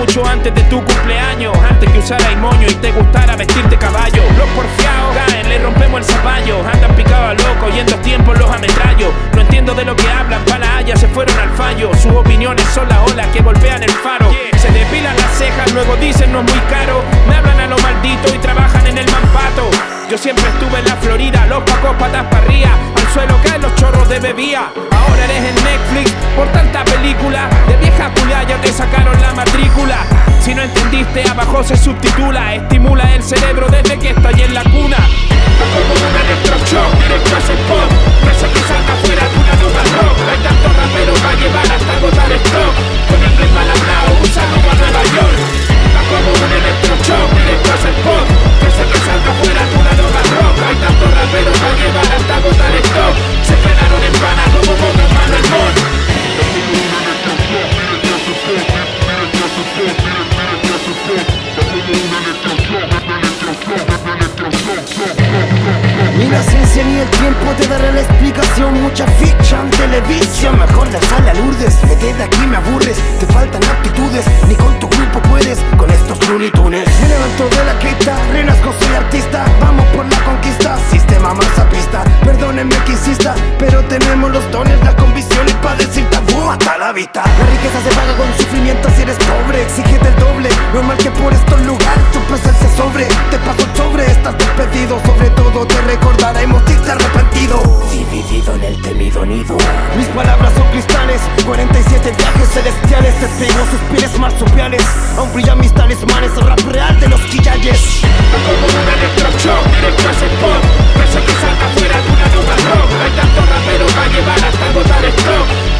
mucho antes de tu cumpleaños, antes que usarais moño y te gustara vestirte caballo. Los porfiados caen, le rompemos el zapallo, andan picados a loco y en 2 tiempos los ametrallo. No entiendo de lo que hablan, pa' la haya se fueron al fallo. Sus opiniones son las olas que golpean el faro. Se depilan las cejas, luego dicen no es muy caro. Me hablan a lo maldito y trabajan en el mampato. Yo siempre estuve en la Florida, los pacos patas pa' arriba, al suelo caen los chorros de bebida. Ahora eres en Netflix por tanta película, de vieja culia ya te sacaron la matrícula. Si no entendiste, abajo se subtitula, estimula el cerebro desde que estoy en la cuna. Como un electroshock, directo hacia el pop, preso que salta fuera de una nota rock. Hay tanto rapero para llevar hasta agotar stock, con el ritmo al hablado, un saludo a Nueva York. Como un electroshock, directo hacia el pop, preso que salta fuera de una nota rock. Hay tanto rapero para llevar hasta agotar stock, se frenaron en pana como boca en mano el mon. Ni la ciencia ni el tiempo te dará la explicación. Mucha ficha en televisión, mejor dejarle a Lourdes. Vete de aquí, me aburres, te faltan aptitudes. Ni con tu grupo puedes, con estos Looney Tunes. Me levanto de la quita, renazco, soy artista. Vamos por la conquista, sistema pista. Perdónenme que insista, pero tenemos los dones, las convicciones para decir tabú hasta la vista. La riqueza se paga con sufrimiento si eres pobre, exígete el doble. Normal que por estos lugares tu presencia sobre. Te paso el sobre, estás despedido. Sobre todo te recordaremos si te arrepentido. Dividido en el temido nido. Mis palabras son cristales, 47 viajes celestiales. Te pego sus pieles marsupiales, aún brillan mis talismanes. Rap real de los quillayes. Como un electroshock, directo hacia el pop, preso que salta fuera de una nota rock. Hay tanto rapero para llevar hasta agotar stock,